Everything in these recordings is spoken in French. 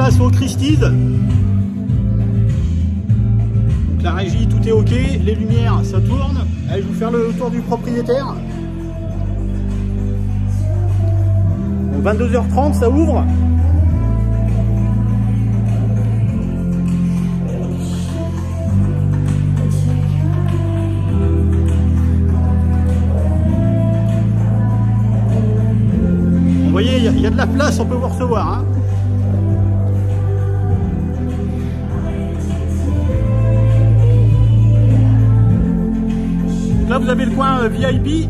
place au Christie's. Donc la régie, tout est ok, les lumières, ça tourne. Allez, je vais vous faire le tour du propriétaire. Donc 22h30, ça ouvre. Vous voyez, il y a de la place, on peut vous recevoir. Hein. Donc là, vous avez le coin VIP.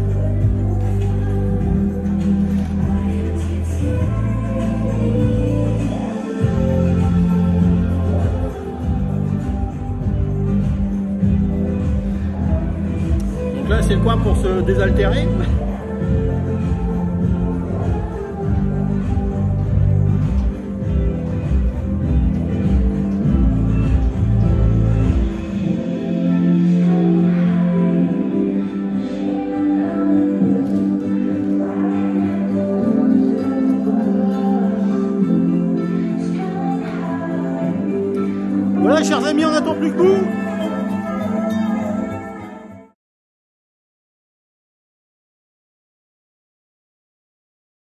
Donc là, c'est le coin pour se désaltérer. Voilà, chers amis, on n'attend plus que vous.